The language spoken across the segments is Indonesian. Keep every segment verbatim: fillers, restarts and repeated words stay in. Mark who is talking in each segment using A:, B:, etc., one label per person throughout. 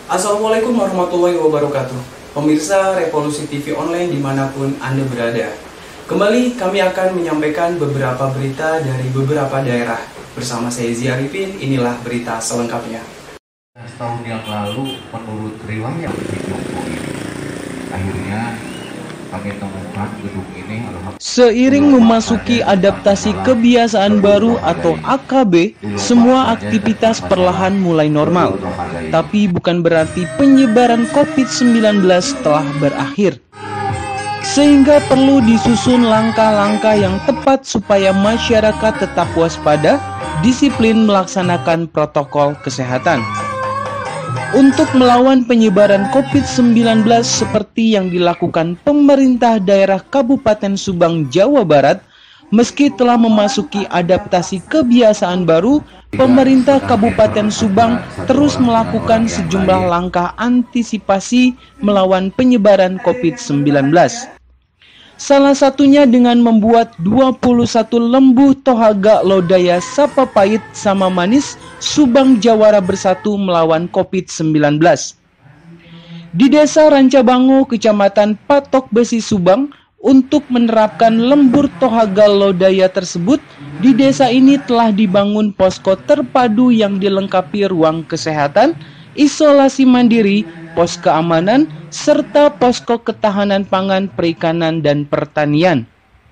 A: Assalamualaikum warahmatullahi wabarakatuh. Pemirsa Revolusi T V Online dimanapun Anda berada, kembali kami akan menyampaikan beberapa berita dari beberapa daerah. Bersama saya Zia Arifin, inilah berita selengkapnya.
B: Setahun yang lalu, menurut riwayat video ini, akhirnya kami temukan gedung ini.
C: Seiring memasuki adaptasi kebiasaan baru atau A K B, semua aktivitas perlahan mulai normal. Tapi bukan berarti penyebaran COVID sembilan belas telah berakhir. Sehingga perlu disusun langkah-langkah yang tepat supaya masyarakat tetap waspada, disiplin melaksanakan protokol kesehatan. Untuk melawan penyebaran COVID sembilan belas seperti yang dilakukan pemerintah daerah Kabupaten Subang, Jawa Barat, meski telah memasuki adaptasi kebiasaan baru, pemerintah Kabupaten Subang terus melakukan sejumlah langkah antisipasi melawan penyebaran COVID sembilan belas. Salah satunya dengan membuat dua puluh satu lembu tohaga lodaya Sapa Pait sama Manis Subang Jawara bersatu melawan COVID sembilan belas. Di Desa Rancabango, Kecamatan Patok Besi, Subang, untuk menerapkan lembur tohaga lodaya tersebut, di desa ini telah dibangun posko terpadu yang dilengkapi ruang kesehatan, isolasi mandiri, pos keamanan, serta posko ketahanan pangan, perikanan, dan pertanian.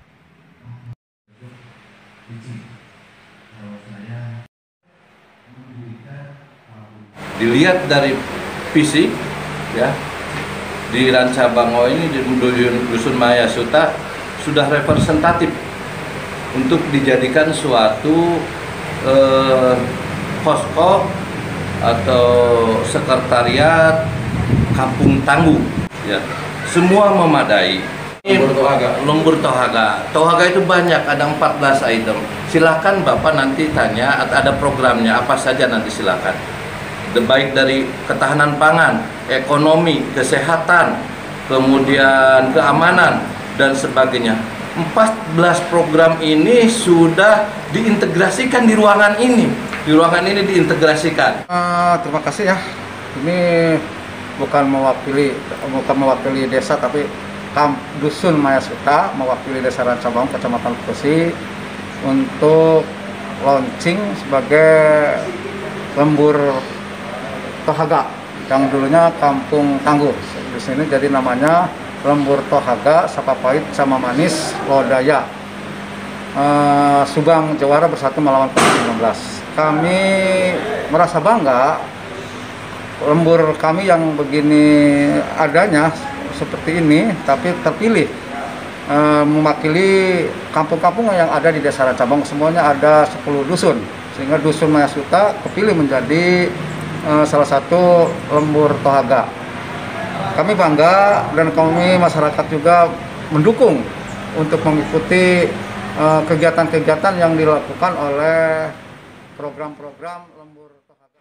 D: Dilihat dari fisik, ya, di Rancabango ini, di Dusun Maya Suta, sudah representatif untuk dijadikan suatu eh, posko atau sekretariat kampung tangguh, ya. Semua memadai. Lembur tohaga. Lembur tohaga. Tohaga itu banyak, ada empat belas item. Silakan Bapak nanti tanya, ada programnya apa saja, nanti silakan. Baik dari ketahanan pangan, ekonomi, kesehatan, kemudian keamanan dan sebagainya. empat belas program ini sudah diintegrasikan di ruangan ini. Di ruangan ini diintegrasikan.
E: Uh, terima kasih ya. Ini bukan mewakili bukan mewakili desa, tapi Kamp Dusun Maya Suta mewakili Desa Rancabango, Kecamatan Besi, untuk launching sebagai lembur tohaga yang dulunya kampung tangguh. Di sini jadi namanya lembur tohaga Sapa Pait sama Manis lodaya uh, Subang Jawara bersatu melawan COVID sembilan belas. Kami merasa bangga lembur kami yang begini adanya seperti ini, tapi terpilih e, mewakili kampung-kampung yang ada di Desa Rancabango. Semuanya ada sepuluh dusun, sehingga Dusun Maya Suta kepilih menjadi e, salah satu lembur tohaga. Kami bangga dan kami masyarakat juga mendukung untuk mengikuti kegiatan-kegiatan yang dilakukan oleh program-program lembur tohaga.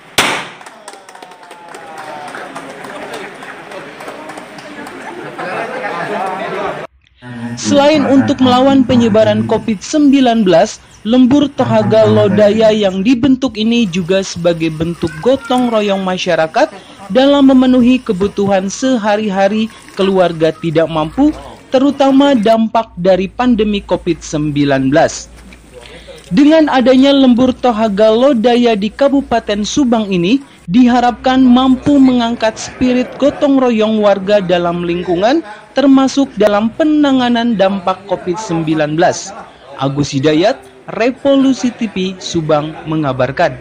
C: Selain untuk melawan penyebaran COVID sembilan belas, lembur tohaga lodaya yang dibentuk ini juga sebagai bentuk gotong royong masyarakat dalam memenuhi kebutuhan sehari-hari keluarga tidak mampu, terutama dampak dari pandemi COVID sembilan belas. Dengan adanya lembur tohaga lodaya di Kabupaten Subang ini, diharapkan mampu mengangkat spirit gotong royong warga dalam lingkungan, termasuk dalam penanganan dampak COVID sembilan belas. Agus Hidayat, Revolusi T V Subang mengabarkan.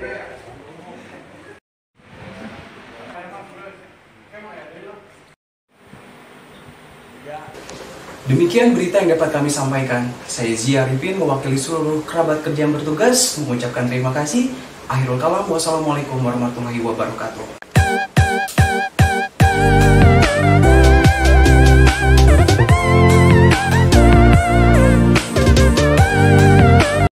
A: Demikian berita yang dapat kami sampaikan. Saya Zia Arifin mewakili seluruh kerabat kerja yang bertugas mengucapkan terima kasih. Akhirul kalam, wassalamualaikum warahmatullahi wabarakatuh.